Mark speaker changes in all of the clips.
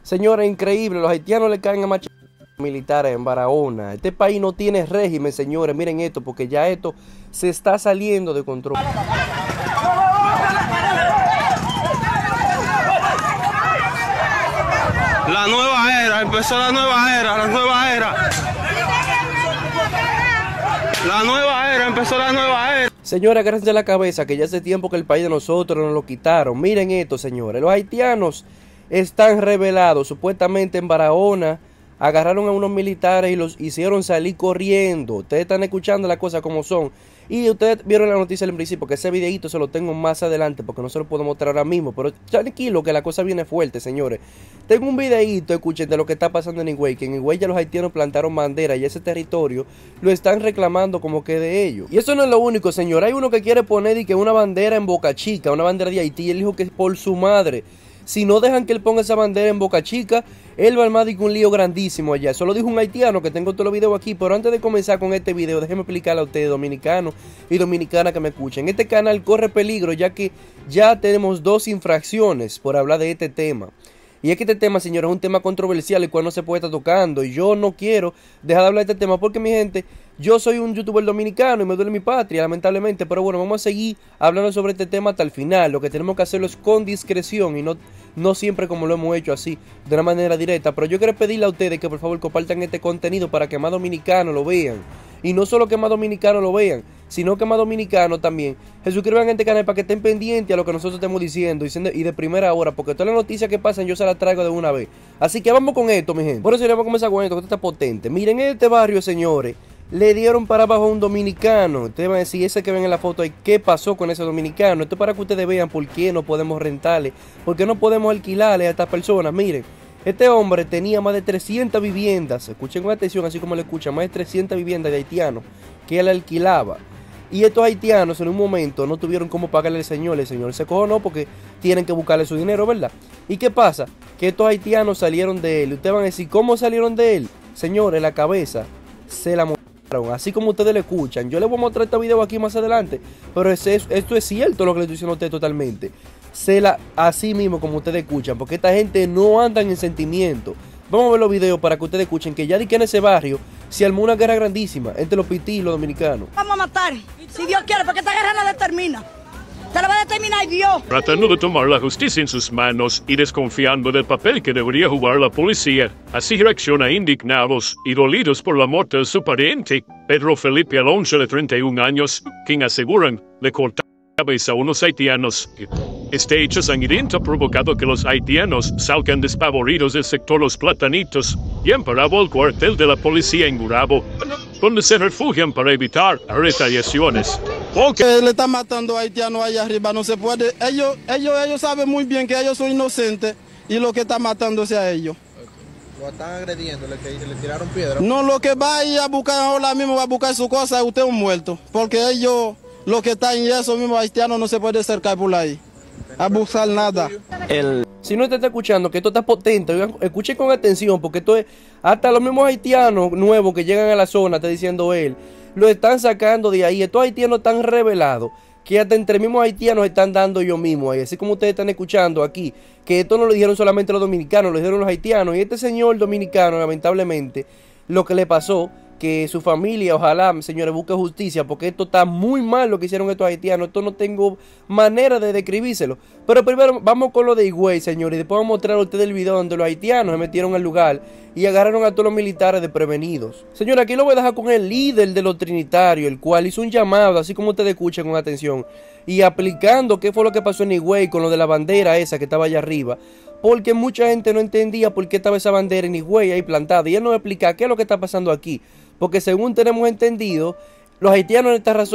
Speaker 1: Señores, increíble, los haitianos le caen a machos militares en Barahona. Este país no tiene régimen, señores, miren esto, porque ya esto se está saliendo de control.
Speaker 2: La nueva era, empezó la nueva era, la nueva era. La nueva era, empezó la nueva era.
Speaker 1: Señores, agárrense la cabeza que ya hace tiempo que el país de nosotros nos lo quitaron. Miren esto, señores, los haitianos están rebelados. Supuestamente en Barahona agarraron a unos militares y los hicieron salir corriendo. Ustedes están escuchando las cosas como son. Y ustedes vieron la noticia al principio, que ese videito se lo tengo más adelante porque no se lo puedo mostrar ahora mismo. Pero tranquilo que la cosa viene fuerte, señores. Tengo un videito, escuchen, de lo que está pasando en Higüey. Que en Higüey ya los haitianos plantaron bandera y ese territorio lo están reclamando como que de ellos. Y eso no es lo único, señor. Hay uno que quiere poner y que una bandera en Boca Chica, una bandera de Haití. Y él dijo que es por su madre. Si no dejan que él ponga esa bandera en Boca Chica, él va a armar un lío grandísimo allá. Eso lo dijo un haitiano, que tengo todos los videos aquí. Pero antes de comenzar con este video, déjenme explicarle a ustedes, dominicanos y dominicanas que me escuchen. Este canal corre peligro, ya que ya tenemos 2 infracciones por hablar de este tema. Y es que este tema, señores, es un tema controversial, el cual no se puede estar tocando. Y yo no quiero dejar de hablar de este tema porque, mi gente, yo soy un youtuber dominicano y me duele mi patria, lamentablemente. Pero bueno, vamos a seguir hablando sobre este tema hasta el final. Lo que tenemos que hacerlo es con discreción y no siempre como lo hemos hecho así, de una manera directa. Pero yo quiero pedirle a ustedes que por favor compartan este contenido para que más dominicanos lo vean. Y no solo que más dominicanos lo vean, sino que más dominicanos también se suscriban a este canal para que estén pendientes a lo que nosotros estemos diciendo y de primera hora, porque todas las noticias que pasan yo se las traigo de una vez. Así que vamos con esto, mi gente. Bueno, señores, vamos a comenzar con esto, que esto está potente. Miren, en este barrio, señores, le dieron para abajo a un dominicano. Ustedes van a decir, ese que ven en la foto ahí, ¿qué pasó con ese dominicano? Esto es para que ustedes vean por qué no podemos rentarle, por qué no podemos alquilarle a estas personas. Miren, este hombre tenía más de 300 viviendas, escuchen con atención, así como le escuchan, más de 300 viviendas de haitianos que él alquilaba. Y estos haitianos en un momento no tuvieron cómo pagarle al señor. El señor se cojonó porque tienen que buscarle su dinero, ¿verdad? ¿Y qué pasa? Que estos haitianos salieron de él. Y ustedes van a decir, ¿cómo salieron de él? Señores, la cabeza se la montaron, así como ustedes le escuchan. Yo les voy a mostrar este video aquí más adelante, pero esto es cierto lo que les estoy diciendo a ustedes totalmente. Así mismo como ustedes escuchan, porque esta gente no anda en sentimiento. Vamos a ver los videos para que ustedes escuchen que ya de que en ese barrio se armó una guerra grandísima entre los pití y los dominicanos.
Speaker 3: Vamos a matar, si Dios quiere, porque esta guerra la determina. Se la va a determinar Dios.
Speaker 4: Tratando de tomar la justicia en sus manos y desconfiando del papel que debería jugar la policía, así reacciona indignados y dolidos por la muerte de su pariente, Pedro Felipe Alonso, de 31 años, quien aseguran le cortaron la cabeza a unos haitianos. Este hecho sangriento ha provocado que los haitianos salgan despavoridos del sector Los Platanitos y han parado al cuartel de la policía en Gurabo, donde se refugian para evitar retaliaciones.
Speaker 2: Porque le están matando a haitianos allá arriba, no se puede. Ellos saben muy bien que ellos son inocentes y lo que está matándose a elellos.
Speaker 5: Lo están agrediendo, le tiraron piedra.
Speaker 2: No, lo que va a ir a buscar ahora mismo, va a buscar su cosa, usted es un muerto. Porque ellos, lo que están en esos mismos haitianos, no se puede acercar por ahí a buscar nada.
Speaker 1: Si no te está escuchando, que esto está potente, oigan, escuchen con atención, porque esto es, hasta los mismos haitianos nuevos que llegan a la zona, está diciendo él, lo están sacando de ahí. Estos haitianos están revelados, que hasta entre mismos haitianos están dando ellos mismos ahí, así como ustedes están escuchando aquí, que esto no lo dijeron solamente los dominicanos, lo dijeron los haitianos. Y este señor dominicano, lamentablemente, lo que le pasó, que su familia, ojalá, señores, busque justicia, porque esto está muy mal lo que hicieron estos haitianos. Esto no tengo manera de describírselo. Pero primero vamos con lo de Higüey, señores, y después vamos a mostrar a ustedes el video donde los haitianos se metieron al lugar y agarraron a todos los militares desprevenidos. Señores, aquí lo voy a dejar con el líder de los trinitarios, el cual hizo un llamado, así como ustedes escuchan con atención, y aplicando qué fue lo que pasó en Higüey con lo de la bandera esa que estaba allá arriba, porque mucha gente no entendía por qué estaba esa bandera en Higüey ahí plantada, y él nos explica qué es lo que está pasando aquí, porque según tenemos entendido, los haitianos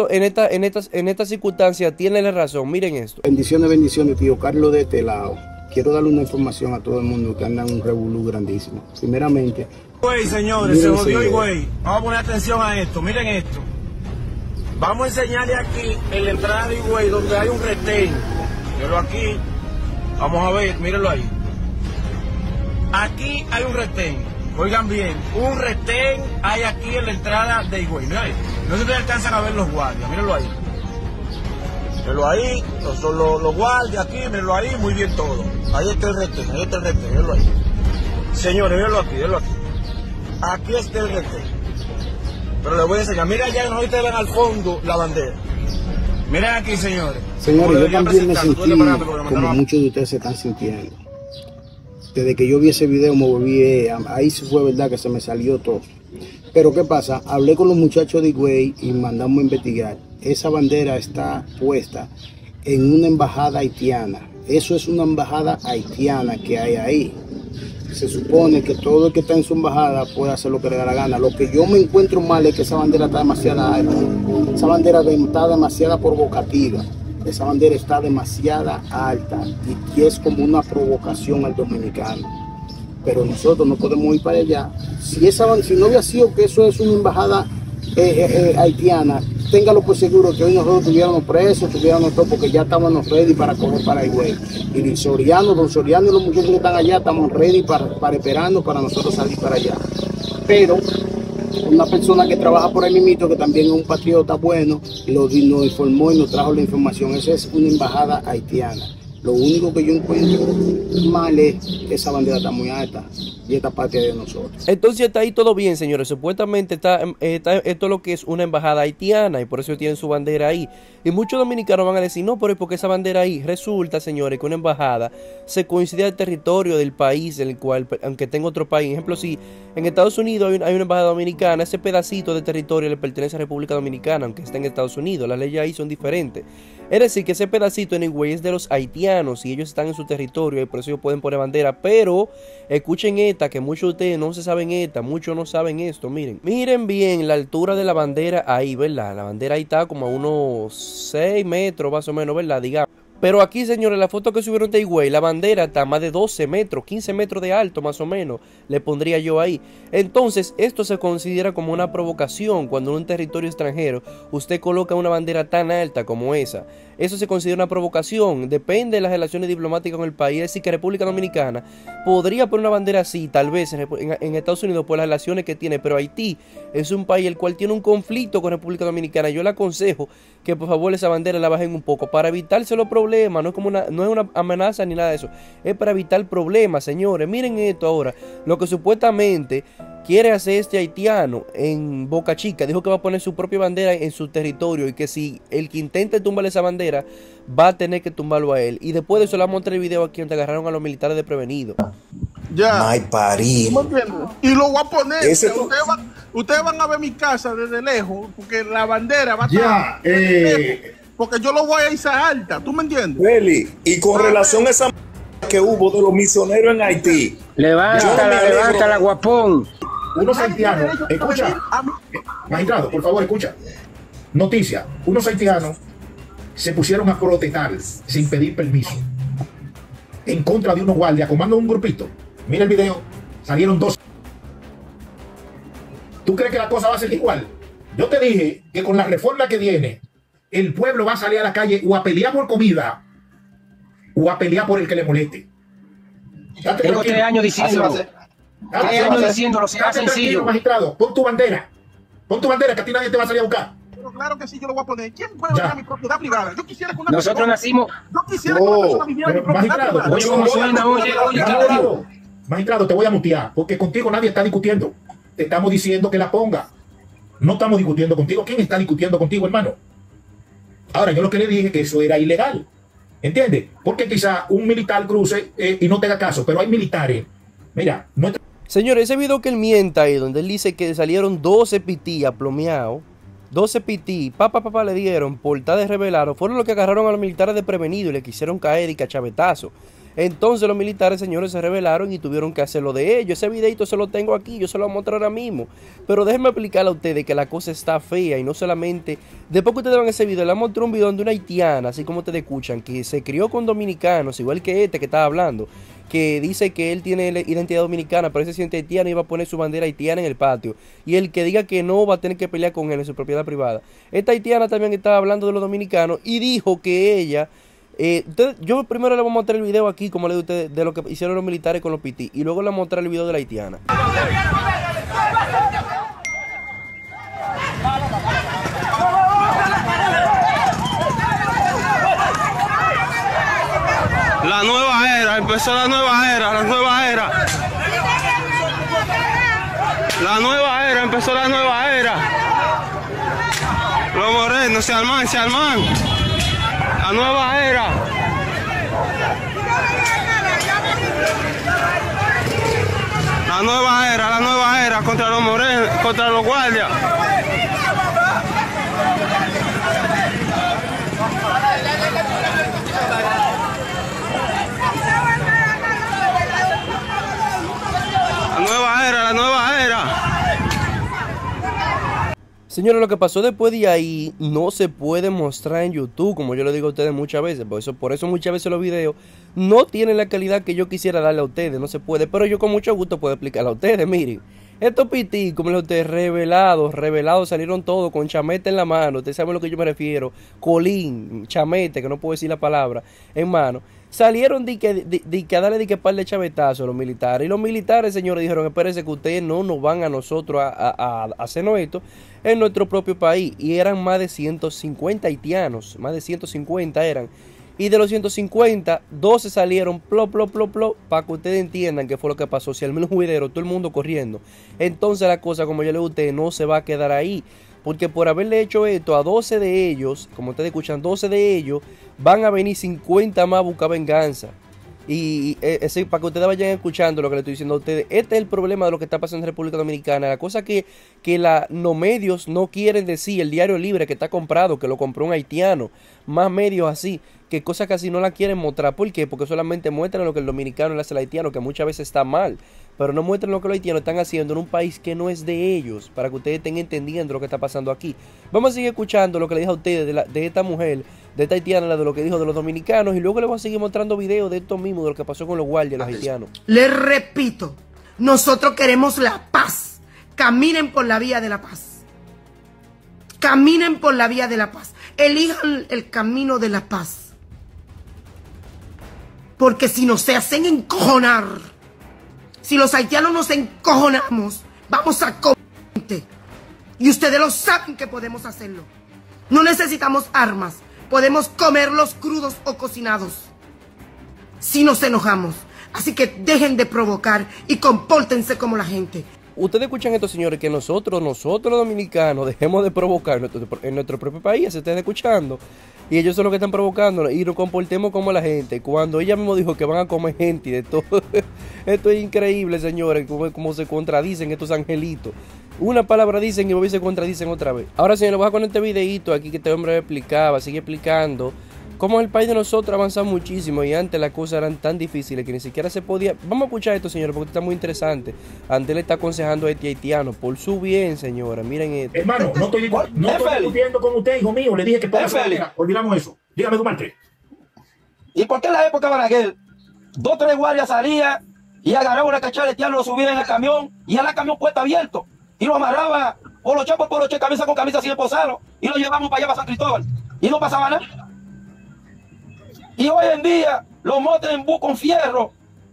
Speaker 1: en esta circunstancia tienen la razón. Miren esto.
Speaker 6: Bendiciones, tío Carlos de este lado. Quiero darle una información a todo el mundo que anda en un revolú grandísimo. Primeramente,
Speaker 7: Higüey, señores, se jodió Higüey. Vamos a poner atención a esto, miren esto. Vamos a enseñarle aquí en la entrada de Higüey donde hay un retén. Mírenlo aquí. Vamos a ver, mírenlo ahí. Aquí hay un retén. Oigan bien, un retén hay aquí en la entrada de Higüey. Miren ahí. No se te alcanzan a ver los guardias, mírenlo ahí. Mírenlo ahí, son los guardias aquí, mírenlo ahí, muy bien todo. Ahí está el retén, mírenlo ahí. Señores, mírenlo aquí, mírenlo aquí. Aquí está el retén. Pero les voy a enseñar. Miren allá, no ustedes ven al fondo la bandera. Miren aquí, señores.
Speaker 6: Señores, yo también me sentí como muchos de ustedes se están sintiendo. Desde que yo vi ese video me volví, ahí sí fue verdad que se me salió todo. Pero ¿qué pasa? Hablé con los muchachos de Higüey y mandamos a investigar. Esa bandera está puesta en una embajada haitiana. Eso es una embajada haitiana que hay ahí. Se supone que todo el que está en su embajada puede hacer lo que le da la gana. Lo que yo me encuentro mal es que esa bandera está demasiado alta. Esa bandera está demasiado provocativa. Esa bandera está demasiado alta y es como una provocación al dominicano. Pero nosotros no podemos ir para allá. Si no hubiera sido que eso es una embajada haitiana, téngalo por seguro que hoy nosotros estuviéramos presos, estuviéramos todos, porque ya estábamos ready para coger para Higüey. Y don Soriano y los muchachos que están allá estamos ready para esperando para nosotros salir para allá. Pero una persona que trabaja por ahí mismo, que también es un patriota bueno, nos informó y nos trajo la información. Esa es una embajada haitiana. Lo único que yo encuentro mal es que esa bandera está muy alta y esta parte de nosotros.
Speaker 1: Entonces está ahí todo bien, señores. Supuestamente está esto lo que es una embajada haitiana y por eso tienen su bandera ahí. Y muchos dominicanos van a decir, no, pero ¿por qué esa bandera ahí? Resulta, señores, que una embajada se coincide al territorio del país en el cual, aunque tenga otro país. Por ejemplo, si en Estados Unidos hay una embajada dominicana, ese pedacito de territorio le pertenece a República Dominicana, aunque esté en Estados Unidos. Las leyes ahí son diferentes. Es decir, que ese pedacito en Higüey es de los haitianos y ellos están en su territorio y por eso ellos pueden poner bandera. Pero escuchen esta, que muchos de ustedes no se saben esta, muchos no saben esto. Miren bien la altura de la bandera ahí, ¿verdad? La bandera ahí está como a unos 6 metros más o menos, ¿verdad? Digamos. Pero aquí, señores, la foto que subieron de Higüey, la bandera está más de 12 metros, 15 metros de alto más o menos, le pondría yo ahí. Entonces, esto se considera como una provocación cuando en un territorio extranjero usted coloca una bandera tan alta como esa. Eso se considera una provocación, depende de las relaciones diplomáticas con el país. Es decir, que República Dominicana podría poner una bandera así, tal vez en Estados Unidos por las relaciones que tiene, pero Haití es un país el cual tiene un conflicto con República Dominicana. Yo le aconsejo que por favor esa bandera la bajen un poco para evitarse los problemas. No es como no es una amenaza ni nada de eso, es para evitar problemas, señores. Miren esto ahora, lo que supuestamente quiere hacer este haitiano en Boca Chica. Dijo que va a poner su propia bandera en su territorio y que si el que intente tumbarle esa bandera va a tener que tumbarlo a él. Y después de eso le vamos a mostrar el video aquí donde agarraron a los militares desprevenidos.
Speaker 8: Ya. Ay, parí.
Speaker 2: Y lo voy a poner. Ustedes van a ver mi casa desde lejos, porque la bandera va a estar lejos, porque yo lo voy a izar alta. ¿Tú me entiendes?
Speaker 8: Feli, y con relación a esa que hubo de los misioneros en Haití.
Speaker 9: Levántala, guapón.
Speaker 10: Unos haitianos, escucha, magistrado, por favor, escucha. Noticia, unos haitianos se pusieron a protestar sin pedir permiso en contra de unos guardias, comando un grupito. Mira el video, salieron 2. ¿Tú crees que la cosa va a ser igual? Yo te dije que con la reforma que viene, el pueblo va a salir a la calle o a pelear por comida o a pelear por el que le moleste.
Speaker 9: Tengo 3 años diciéndolo. 3 años diciéndolo, sea sencillo.
Speaker 10: Magistrado, pon tu bandera, que a ti nadie te va a salir a buscar.
Speaker 2: Pero claro que sí, yo lo voy a poner. ¿Quién puede venir a mi propiedad privada? Yo quisiera que una
Speaker 9: Nosotros
Speaker 2: persona,
Speaker 9: nacimos.
Speaker 2: Yo quisiera que una persona viviera en mi propiedad privada.
Speaker 9: Oye, ¿cómo suena? Oye,
Speaker 10: magistrado, te voy a mutear, porque contigo nadie está discutiendo. Te estamos diciendo que la ponga. No estamos discutiendo contigo. ¿Quién está discutiendo contigo, hermano? Ahora, yo lo que le dije que eso era ilegal. ¿Entiendes? Porque quizá un militar cruce y no tenga caso, pero hay militares. Mira, no.
Speaker 1: Señores, ese video que él mienta ahí, donde él dice que salieron 12 pití aplomeados, 12 pití, papá le dieron, portadas revelaron, fueron los que agarraron a los militares desprevenidos y le quisieron caer y cachavetazo. Entonces los militares, señores, se rebelaron y tuvieron que hacerlo de ellos. Ese videito se lo tengo aquí, yo se lo voy a mostrar ahora mismo. Pero déjenme explicarle a ustedes que la cosa está fea y no solamente... Después que ustedes vean ese video, le voy a mostrar un video de una haitiana, así como ustedes escuchan, que se crió con dominicanos, igual que este que estaba hablando, que dice que él tiene identidad dominicana, pero él se siente haitiano y va a poner su bandera haitiana en el patio. Y el que diga que no va a tener que pelear con él en su propiedad privada. Esta haitiana también estaba hablando de los dominicanos y dijo que ella... yo primero le voy a mostrar el video aquí, como le digo a ustedes, de lo que hicieron los militares con los pití, y luego le voy a mostrar el video de la haitiana.
Speaker 7: La nueva era, empezó la nueva era.
Speaker 11: La nueva era, empezó la nueva era. Los morenos se arman, se arman. La nueva era. La nueva era contra los morenos, contra los guardias. La nueva era.
Speaker 1: Señores, lo que pasó después de ahí no se puede mostrar en YouTube, como yo le digo a ustedes muchas veces. Por eso muchas veces los videos no tienen la calidad que yo quisiera darle a ustedes. No se puede, pero yo con mucho gusto puedo explicarle a ustedes. Miren, estos pití, como les ustedes, revelados, salieron todos con chamete en la mano. Ustedes saben a lo que yo me refiero. Colín, chamete, que no puedo decir la palabra, en mano. Salieron a darle par de chavetazos a los militares. Y los militares, señores, dijeron, espérense que ustedes no nos van a nosotros a hacernos esto en nuestro propio país. Y eran más de 150 haitianos, más de 150 eran. Y de los 150, 12 salieron plop, para que ustedes entiendan qué fue lo que pasó. Si al menos juidero, todo el mundo corriendo. Entonces la cosa, como yo le digo a ustedes, no se va a quedar ahí. Porque por haberle hecho esto a 12 de ellos, como ustedes escuchan, 12 de ellos, van a venir 50 más a buscar venganza. Y para que ustedes vayan escuchando lo que le estoy diciendo a ustedes, este es el problema de lo que está pasando en República Dominicana. La cosa que los medios no quieren decir, el Diario Libre que está comprado, que lo compró un haitiano, más medios así, que cosas casi no la quieren mostrar. ¿Por qué? Porque solamente muestran lo que el dominicano le hace al haitiano, que muchas veces está mal, pero no muestran lo que los haitianos están haciendo en un país que no es de ellos, para que ustedes estén entendiendo lo que está pasando aquí. Vamos a seguir escuchando lo que le dije a ustedes de esta mujer, de esta haitiana, de lo que dijo de los dominicanos, y luego les voy a seguir mostrando videos de esto mismo, de lo que pasó con los guardias, los haitianos.
Speaker 12: Les repito, nosotros queremos la paz. Caminen por la vía de la paz. Caminen por la vía de la paz. Elijan el camino de la paz. Porque si nos se hacen encojonar, si los haitianos nos encojonamos, vamos a comer. Y ustedes lo saben que podemos hacerlo. No necesitamos armas. Podemos comerlos crudos o cocinados. Si nos enojamos. Así que dejen de provocar y compórtense como la gente.
Speaker 1: Ustedes escuchan esto, señores, que nosotros los dominicanos dejemos de provocar en nuestro propio país. Se están escuchando. Y ellos son los que están provocando. Y nos comportemos como la gente. Cuando ella mismo dijo que van a comer gente y de todo. Esto es increíble, señores. Como se contradicen estos angelitos. Una palabra dicen y hoy se contradicen otra vez. Ahora, señores, voy a poner este videito aquí que este hombre explicaba. Sigue explicando cómo el país de nosotros ha avanzado muchísimo. Y antes las cosas eran tan difíciles que ni siquiera se podía. Vamos a escuchar esto, señores, porque está muy interesante. Antes le está aconsejando a este haitiano por su bien, señora. Miren esto.
Speaker 10: Hermano, no estoy discutiendo con usted, hijo mío. Le dije que todo olvidamos eso. Dígame, Duarte.
Speaker 9: ¿Y por qué en la época de Balaguer 2 o 3 guardias salían y agarraban una cachada de haitiano, lo subían en el camión y a la camión puesta abierto y lo amarraba poloche por poloche, camisa con camisa sin esposarlo y lo llevamos para allá, para San Cristóbal y no pasaba nada? Y hoy en día lo montan en bus con fierro,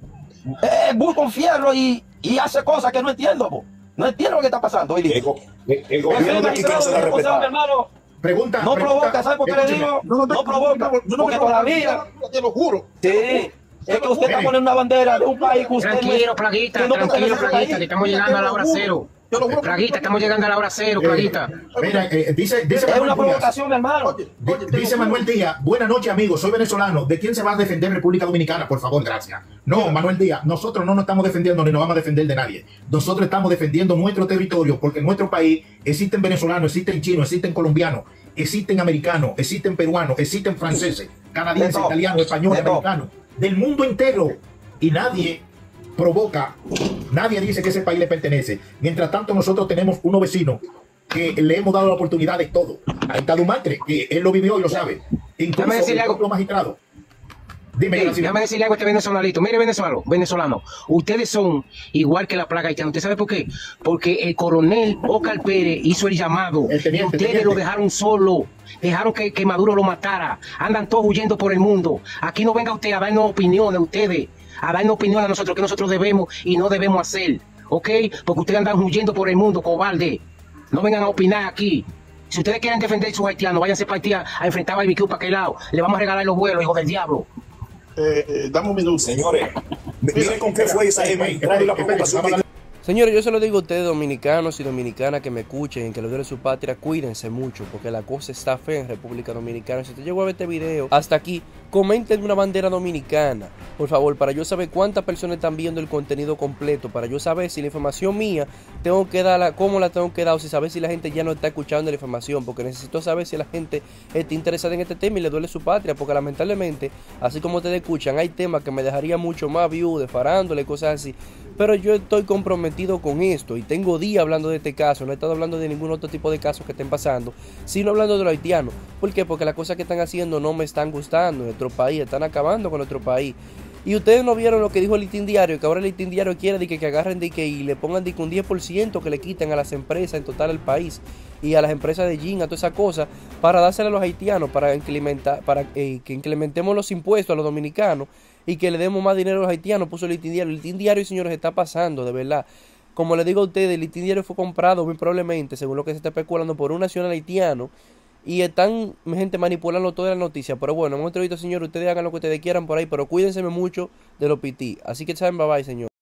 Speaker 9: y hace cosas que no entiendo, po. No entiendo lo que está pasando hoy día.
Speaker 8: El gobierno de aquí que no se la respeta.
Speaker 9: Hermano,
Speaker 10: pregunta.
Speaker 9: Provoca, ¿sabes por qué le digo? No provoca, porque todavía,
Speaker 5: te lo juro.
Speaker 9: Sí, es que usted está poniendo una bandera de un país que usted
Speaker 13: Tranquilo, Plaguita, que estamos llegando a la hora cero. Plaguita, estamos llegando a la hora cero, Plaguita.
Speaker 10: Mira, dice
Speaker 9: es una provocación, mi hermano.
Speaker 10: Dice Manuel Díaz, buenas noches, amigos, soy venezolano. ¿De quién se va a defender República Dominicana? Por favor, gracias. No, Manuel Díaz, nosotros no nos estamos defendiendo ni nos vamos a defender de nadie. Nosotros estamos defendiendo nuestro territorio, porque en nuestro país existen venezolanos, existen chinos, existen colombianos, existen americanos, existen peruanos, existen franceses, canadienses, italianos, españoles, americanos, del mundo entero. Y nadie provoca, nadie dice que ese país le pertenece. Mientras tanto, nosotros tenemos unos vecinos que le hemos dado la oportunidad de todo. Ahí está Dumartre, que él lo vivió y lo sabe. Incluso los magistrados. Dime,
Speaker 13: déjame decirle algo a este venezolano. Mire, venezolano, ustedes son igual que la plaga haitiana. ¿Usted sabe por qué? Porque el coronel Óscar Pérez hizo el llamado. Ustedes lo dejaron solo. Dejaron que Maduro lo matara. Andan todos huyendo por el mundo. Aquí no venga usted a darnos opiniones, ustedes. A darnos opinión a nosotros que nosotros debemos y no debemos hacer, ¿ok? Porque ustedes andan huyendo por el mundo, cobarde. No vengan a opinar aquí. Si ustedes quieren defender a sus haitianos, váyanse para Haití a enfrentar a BBQ para aquel lado. Le vamos a regalar los vuelos, hijo del diablo.
Speaker 8: Dame un minuto. Señores, miren con qué fue esa la provocación.
Speaker 1: Señores, yo se lo digo a ustedes, dominicanos y dominicanas que me escuchen, que lo de su patria, cuídense mucho, porque la cosa está fea en República Dominicana. Si usted llegó a ver este video hasta aquí, comenten una bandera dominicana, por favor, para yo saber cuántas personas están viendo el contenido completo, para yo saber si la información mía tengo que darla, cómo la tengo que dar, o si saber si la gente ya no está escuchando la información, porque necesito saber si la gente está interesada en este tema y le duele su patria, porque lamentablemente, así como ustedes escuchan, hay temas que me dejaría mucho más view de farándula y cosas así, pero yo estoy comprometido con esto y tengo días hablando de este caso. No he estado hablando de ningún otro tipo de casos que estén pasando, sino hablando de los haitianos. ¿Por qué? Porque las cosas que están haciendo no me están gustando en nuestro país, están acabando con nuestro país. Y ustedes no vieron lo que dijo el Listín Diario, que ahora el Listín Diario quiere de que agarren de que y le pongan de que un 10% que le quiten a las empresas en total al país y a las empresas de gin, a todas esas cosas, para dársela a los haitianos, para que incrementemos los impuestos a los dominicanos y que le demos más dinero a los haitianos. Puso el Listín Diario. El Listín Diario, señores, está pasando, de verdad. Como les digo a ustedes, el Listín Diario fue comprado muy probablemente, según lo que se está especulando, por un nacional haitiano. Y están, gente, manipulando toda la noticia. Pero bueno, hemos entrevistado, señores, ustedes hagan lo que ustedes quieran por ahí, pero cuídense mucho de los pití. Así que saben, bye bye, señor.